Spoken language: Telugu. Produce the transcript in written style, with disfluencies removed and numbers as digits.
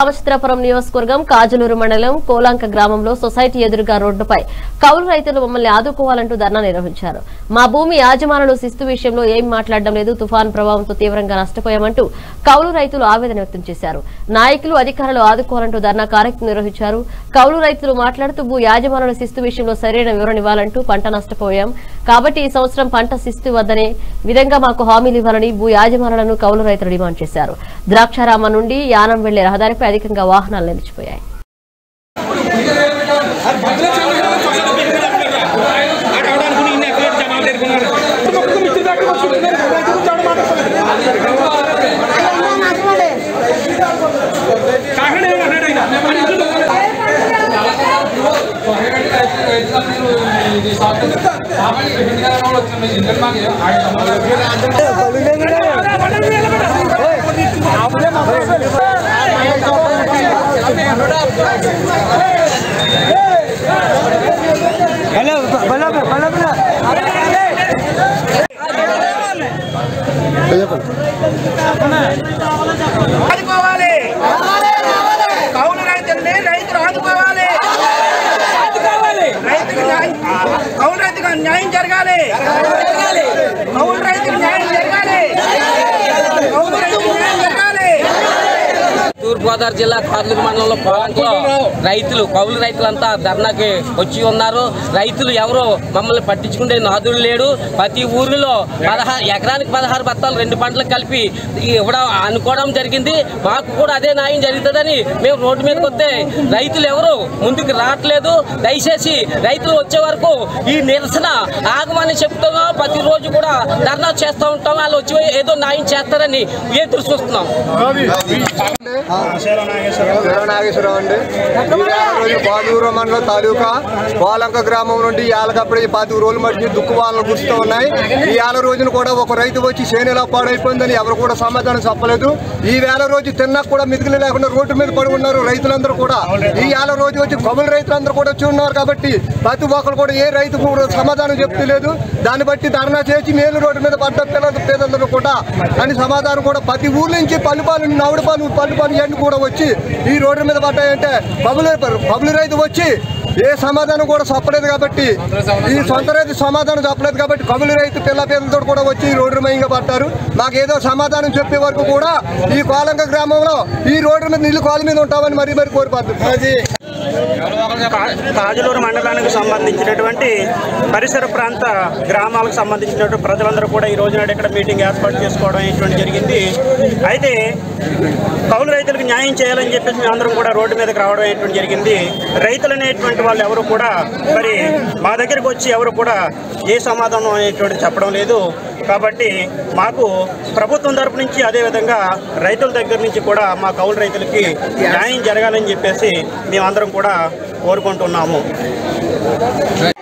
రామచంద్రపురం నియోజకవర్గం కాజలూరు మండలం కోలంక గ్రామంలో సొసైటీ ఎదురుగా రోడ్డుపై కౌలు రైతులు మమ్మల్ని ఆదుకోవాలంటూ ధర్నా నిర్వహించారు. మా భూమి యాజమానులు శిస్తు విషయంలో ఏం మాట్లాడడం లేదు, తుఫాను ప్రభావంతో తీవ్రంగా నష్టపోయామంటూ కౌలు రైతులు ఆవేదన వ్యక్తం చేశారు. నాయకులు అధికారులు ఆదుకోవాలంటూ ధర్నా కార్యక్రమం నిర్వహించారు. కౌలు రైతులు మాట్లాడుతూ భూ యాజమానుల శిస్తు విషయంలో సరైన వివరణ ఇవ్వాలంటూ పంట నష్టపోయాం కాబట్టి ఈ సంవత్సరం పంట శిస్తు వద్దనే విధంగా మాకు హామీలు ఇవ్వాలని భూ యాజమానులను కౌలు రైతులు డిమాండ్ చేశారు. ద్రాక్షారామ నుండి యానం వెళ్లే రహదారిపై అధికంగా వాహనాలు నిలిచిపోయాయి. ఆదుకోవాలి కౌలు రైతుల్ని రైతులు ఆదుకోవాలి కౌలు రైతుకు న్యాయం జరగాలి కౌలు రైతుకు న్యాయం జరగాలి కౌలు రైతుకు న్యాయం జరగాలి. తూర్పుగోదావరి జిల్లా కాజలూరు మండలంలో పొలంలో రైతులు కౌలు రైతులంతా ధర్నాకి వచ్చి ఉన్నారు. రైతులు ఎవరో మమ్మల్ని పట్టించుకుంటే నాదుడు లేడు. ప్రతి ఊరిలో ఎకరానికి 16 బత్తాలు 2 పంటలకు కలిపి ఇవ్వడం అనుకోవడం జరిగింది. మాకు కూడా అదే న్యాయం జరుగుతుందని మేము రోడ్డు మీదకి వస్తే రైతులు ఎవరు ముందుకు రావట్లేదు. దయచేసి రైతులు వచ్చే వరకు ఈ నిరసన ఆగమని చెప్తున్నాం. ప్రతిరోజు కూడా ధర్నా చేస్తూ ఉంటాం. వాళ్ళు వచ్చి ఏదో న్యాయం చేస్తారని ఎదురు చూస్తున్నాం. నాగేశ్వరరావు అండి. కాజలూరు మండలం తాలూకా కోలంక గ్రామం నుండి ఏళ్ళకప్పుడు 10 రోజుల మధ్య దుక్కు వానలు కురుస్తూ ఉన్నాయి. ఈ 6 రోజులు కూడా ఒక రైతు వచ్చి చేనేలా పాడైపోయిందని ఎవరు కూడా సమాధానం చెప్పలేదు. ఈ 1 రోజు తిన్నాక కూడా మితికిలు లేకుండా రోడ్డు మీద పడి ఉన్నారు రైతులందరూ కూడా. ఈ 1 రోజు వచ్చి కౌలు రైతులందరూ కూడా వచ్చి ఉన్నారు కాబట్టి ప్రతి ఒక్కరు కూడా ఏ రైతు కూడా సమాధానం చెప్తలేదు. దాన్ని బట్టి ధర్నా చేసి మేలు రోడ్డు మీద పడ్డ పేదలందరూ కూడా అని సమాధానం కూడా ప్రతి ఊర్ల నుంచి పల్లిపాలు నవుడుపాలు పల్లిపాలు ఇవన్నీ కూడా వచ్చి ఈ రోడ్డు మీద పడ్డాయంటే పబ్లిక్ రైతు వచ్చి ఏ సమాధానం కూడా చెప్పలేదు కాబట్టి ఈ సొంత రైతు సమాధానం చెప్పలేదు కాబట్టి కబులు రైతు పిల్ల పేదలతో కూడా వచ్చి ఈ రోడ్డు మయంగా పడ్డారు. మాకేదో సమాధానం చెప్పే వరకు కూడా ఈ కోలంక గ్రామంలో ఈ రోడ్డు మీద నీళ్లు కాలు మీద ఉంటామని మరీ కోరిపోతుంది. కాజలూరు మండలానికి సంబంధించినటువంటి పరిసర ప్రాంత గ్రామాలకు సంబంధించినటువంటి ప్రజలందరూ కూడా ఈ రోజు నాడు ఇక్కడ మీటింగ్ ఏర్పాటు చేసుకోవడం అనేటువంటి జరిగింది. అయితే కౌలు రైతులకు న్యాయం చేయాలని చెప్పేసి మేము అందరం కూడా రోడ్డు మీదకి రావడం అనేటువంటి జరిగింది. రైతులు అనేటువంటి వాళ్ళు ఎవరు కూడా మరి మా దగ్గరికి వచ్చి ఎవరు కూడా ఏ సమాధానం అనేటువంటి చెప్పడం లేదు. కాబట్టి మాకు ప్రభుత్వం తరపు నుంచి అదేవిధంగా రైతుల దగ్గర నుంచి కూడా మా కౌలు రైతులకి న్యాయం జరగాలని చెప్పేసి మేమందరం కూడా కోరుకుంటున్నాము.